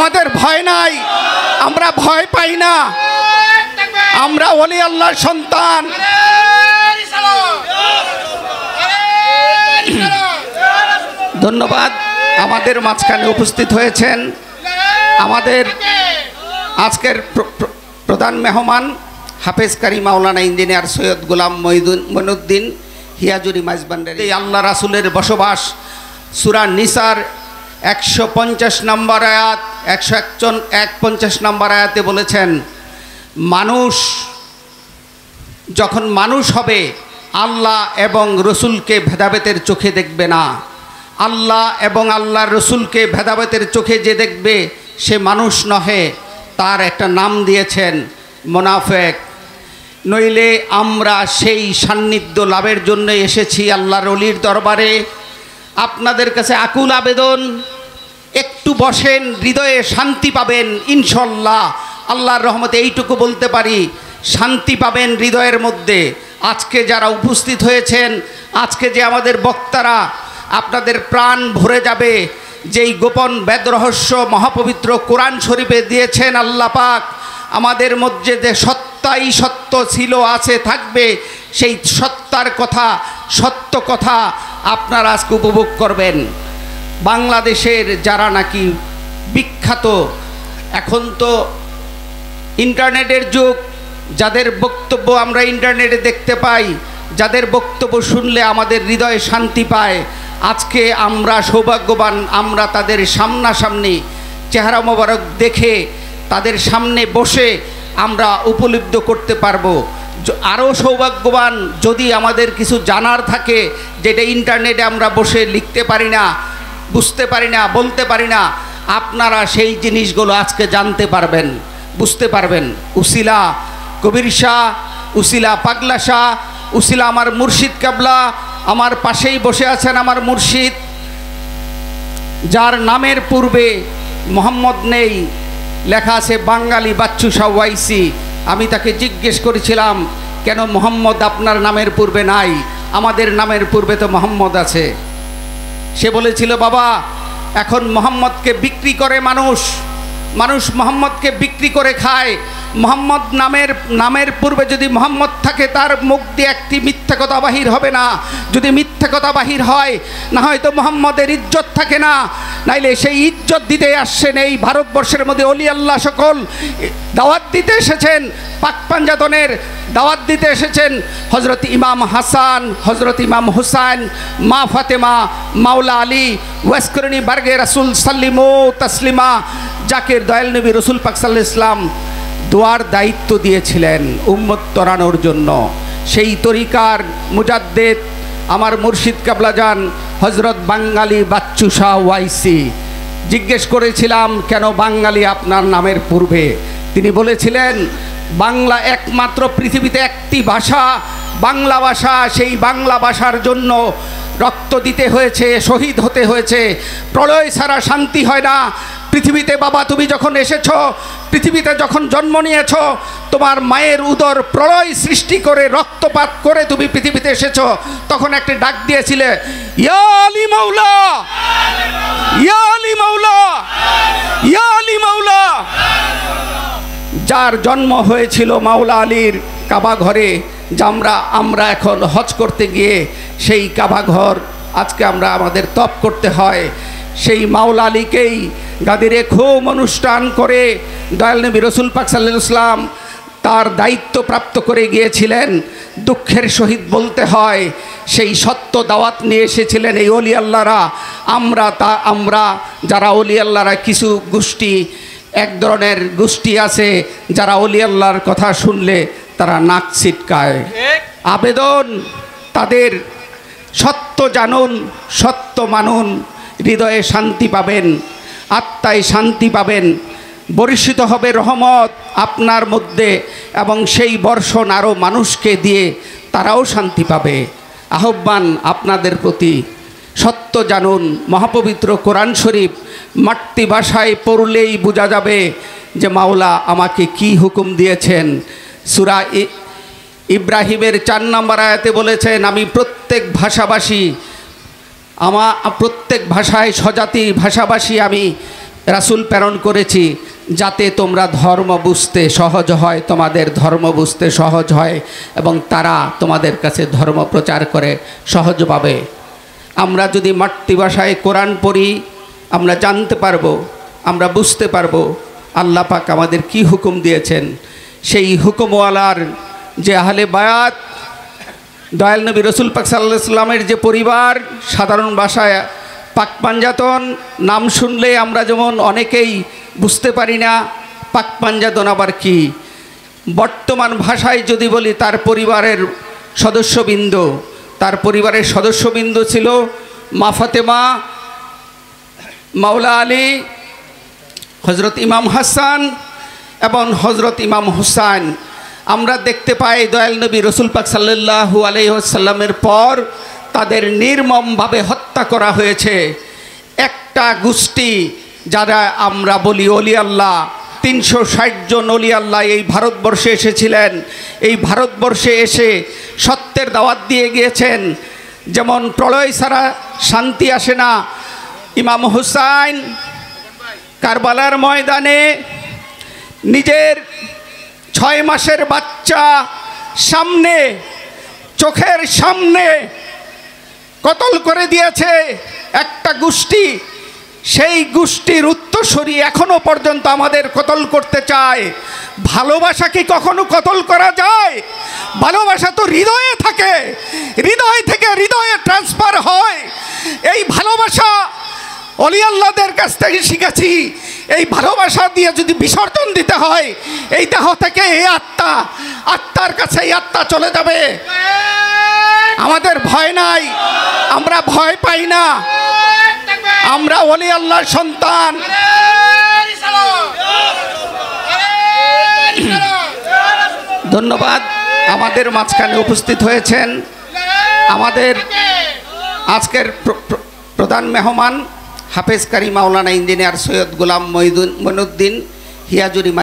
আমাদের ভয় নাই, আমরা ভয় পাই না, আমরা ওলি আল্লাহর সন্তান। ধন্যবাদ। আমাদের মাঝখানে উপস্থিত হয়েছেন আমাদের আজকের প্রধান মেহমান হাফেজ কারি মাওলানা ইঞ্জিনিয়ার সৈয়দ গোলাম মঈনুদ্দিন হিয়াজুরি মাইজবান্ডারি। এই আল্লাহ রাসূলের বসবাস সূরা নিসার 150 নম্বর আয়াত 151 নম্বর আয়াতে বলেছেন, মানুষ যখন মানুষ হবে আল্লাহ এবং রসুলকে ভেদাভেদের চোখে দেখবে না। আল্লাহ এবং আল্লাহর রসুলকে ভেদাভেদের চোখে যে দেখবে সে মানুষ নহে, তার একটা নাম দিয়েছেন মুনাফিক। নইলে আমরা সেই সান্নিধ্য লাভের জন্য এসেছি আল্লাহর ওলির দরবারে। আপনাদের কাছে আকুল আবেদন, একটু বসেন, হৃদয়ে শান্তি পাবেন ইনশাল্লাহ। আল্লাহর রহমতে এইটুকু বলতে পারি, শান্তি পাবেন হৃদয়ের মধ্যে। আজকে যারা উপস্থিত হয়েছেন, আজকে যে আমাদের বক্তারা, আপনাদের প্রাণ ভরে যাবে। যেই গোপন বেদ রহস্য মহাপবিত্র কোরআন শরীফে দিয়েছেন আল্লাহ পাক, আমাদের মধ্যে যে সত্তাই সত্য ছিল, আছে, থাকবে, সেই সত্তার কথা, সত্য কথা আপনারা আজকে উপভোগ করবেন। বাংলাদেশের যারা নাকি বিখ্যাত, এখন তো ইন্টারনেটের যুগ, যাদের বক্তব্য আমরা ইন্টারনেটে দেখতে পাই, যাদের বক্তব্য শুনলে আমাদের হৃদয়ে শান্তি পায়, আজকে আমরা সৌভাগ্যবান, আমরা তাদের সামনাসামনি চেহারা মোবারক দেখে তাদের সামনে বসে আমরা উপলব্ধি করতে পারবো। আরও সৌভাগ্যবান যদি আমাদের কিছু জানার থাকে, যেটা ইন্টারনেটে আমরা বসে লিখতে পারি না, বুঝতে পারি না, বলতে পারি না, আপনারা সেই জিনিসগুলো আজকে জানতে পারবেন, বুঝতে পারবেন। উসিলা কবির শাহ, উসিলা পাগলা শাহ, উসিলা আমার মুর্শিদ কেবলা, আমার পাশেই বসে আছেন আমার মুর্শিদ, যার নামের পূর্বে মোহাম্মদ নেই, লেখা আছে বাঙালি বাচ্চু শাহ ওয়াইসি। আমি তাকে জিজ্ঞেস করেছিলাম, কেন মোহাম্মদ আপনার নামের পূর্বে নাই? আমাদের নামের পূর্বে তো মোহাম্মদ আছে। সে বলেছিল, বাবা এখন মোহাম্মদকে বিক্রি করে মানুষ, মানুষ মোহাম্মদকে বিক্রি করে খায়। মোহাম্মদ নামের পূর্বে যদি মোহাম্মদ থাকে, তার মুখ দিয়ে একটি মিথ্যা কথা বাহির হবে না। যদি মিথ্যা কথা বাহির হয়, না হয়তো মোহাম্মদের ইজ্জত থাকে না। নাইলে সেই ইজ্জত দিতে আসছেন এই ভারতবর্ষের মধ্যে অলি আল্লাহ সকল দাওয়াত দিতে এসেছেন, পাক পাঞ্জাতনের দাওয়াত দিতে এসেছেন। হজরত ইমাম হাসান, হজরত ইমাম হুসাইন, মা ফাতেমা, মাওলা আলী, ওয়াসকরণী বার্গে রাসুল সাল্লিমু তাসলিমা, যাকে দয়াল নবী রসুল পাক সাল্লাল্লাহু আলাইহি ওয়াসাল্লাম দোয়ার দায়িত্ব দিয়েছিলেন উম্মত তরানোর জন্য। সেই তরিকার মুজাদ্দেদ আমার মুর্শিদ কাবলাজান হজরত বাঙালি বাচ্চু শাহ ওয়াইসি। জিজ্ঞেস করেছিলাম, কেন বাঙালি আপনার নামের পূর্বে? তিনি বলেছিলেন, বাংলা একমাত্র পৃথিবীতে একটি ভাষা, বাংলা ভাষা। সেই বাংলা ভাষার জন্য রক্ত দিতে হয়েছে, শহীদ হতে হয়েছে। প্রলয় ছাড়া শান্তি হয় না। পৃথিবীতে বাবা তুমি যখন এসেছো, পৃথিবীতে যখন জন্ম নিয়েছো, তোমার মায়ের উদর প্রলয় সৃষ্টি করে, রক্তপাত করে তুমি পৃথিবীতে এসেছো। তখন একটি ডাক দিয়েছিলে, ইয়া আলী মাওলা, ইয়া আলী মাওলা, ইয়া আলী মাওলা। যার জন্ম হয়েছিল মাওলা আলীর কাবা ঘরে, যা আমরা এখন হজ করতে গিয়ে সেই কাবা ঘর আজকে আমরা আমাদের তপ করতে হয়। সেই মাওলা আলীকেই গাদিরে খুব অনুষ্ঠান করে দয়াল নবী রসুল পাক সাল্লাল্লাহু আলাইহি ওয়াসাল্লাম তার দায়িত্ব প্রাপ্ত করে গিয়েছিলেন। দুঃখের সহিত বলতে হয়, সেই সত্য দাওয়াত নিয়ে এসেছিলেন এই অলি আল্লাহরা। আমরা যারা অলি আল্লাহরা, কিছু গোষ্ঠী, এক ধরনের গোষ্ঠী আছে যারা অলি আল্লাহর কথা শুনলে তারা নাক ছিটকায়। আবেদন, তাদের সত্য জানুন, সত্য মানুন, হৃদয়ে শান্তি পাবেন, আত্মায় শান্তি পাবেন, বর্ষিত হবে রহমত আপনার মধ্যে, এবং সেই বর্ষণ আরও মানুষকে দিয়ে তারাও শান্তি পাবে। আহ্বান আপনাদের প্রতি, সত্য জানুন। মহাপবিত্র কোরআন শরীফ মাতৃভাষায় পড়লেই বোঝা যাবে যে মাওলা আমাকে কি হুকুম দিয়েছেন। সূরা ইব্রাহিমের 4 নম্বর আয়াতে বলেছেন, আমি প্রত্যেক ভাষাভাষী, প্রত্যেক ভাষায় স্বজাতি ভাষাভাষী আমি রাসূল প্রেরণ করেছি যাতে তোমরা ধর্ম বুঝতে সহজ হয়, তোমাদের ধর্ম বুঝতে সহজ হয় এবং তারা তোমাদের কাছে ধর্ম প্রচার করে সহজভাবে। আমরা যদি মাতৃভাষায় কোরআন পড়ি আমরা জানতে পারবো, আমরা বুঝতে পারবো আল্লাহ পাক আমাদের কি হুকুম দিয়েছেন। সেই হুকুমওয়ালার যে আহলে বায়াত, দয়াল নবী রসুল পাক সাল্লাল্লাহু আলাইহি ওয়াসাল্লামের যে পরিবার, সাধারণ ভাষায় পাক পাঞ্জাতন নাম শুনলে আমরা যেমন অনেকেই বুঝতে পারি না পাক পাঞ্জাতন আবার কি। বর্তমান ভাষায় যদি বলি তার পরিবারের সদস্যবৃন্দ, তার পরিবারের সদস্যবৃন্দ ছিল মা ফাতেমা, মাওলা আলী, হজরত ইমাম হাসান এবং হজরত ইমাম হুসাইন। আমরা দেখতে পাই দয়াল নবী রসুল পাক সাল্লাল্লাহু আলাইহি ওয়াসাল্লামের পর তাদের নির্মমভাবে হত্যা করা হয়েছে। একটা গোষ্ঠী যারা আমরা বলি অলি আল্লাহ, 360 জন অলি আল্লাহ এই ভারতবর্ষে এসেছিলেন। এই ভারতবর্ষে এসে সত্যের দাওয়াত দিয়ে গিয়েছেন। যেমন প্রলয় ছাড়া শান্তি আসে না, ইমাম হুসাইন কারবালার ময়দানে নিজের 6 মাসের বাচ্চা সামনে, চোখের সামনে কতল করে দিয়েছে একটা গোষ্ঠী। সেই গোষ্ঠীর উত্তরসূরি এখনো পর্যন্ত আমাদের কতল করতে চায়। ভালোবাসা কি কখনো কতল করা যায়? ভালোবাসা তো হৃদয়ে থাকে, হৃদয় থেকে হৃদয়ে ট্রান্সফার হয়। এই ভালোবাসা অলি আল্লাহদের কাছ থেকে শিখেছি। এই ভালোবাসা দিয়ে যদি বিসর্জন দিতে হয় এই দেহ থেকে, এই আত্মার কাছে এই আত্মা চলে যাবে। আমাদের ভয় নাই, আমরা ভয় পাই না, আমরা অলি আল্লাহর সন্তান। ধন্যবাদ আমাদের মাঝখানে উপস্থিত হয়েছেন আমাদের আজকের প্রধান মেহমান হাফেজ কারি মাওলানা ইঞ্জিনিয়ার সৈয়দ গোলাম মঈনুদ্দিন হিয়াজুরি।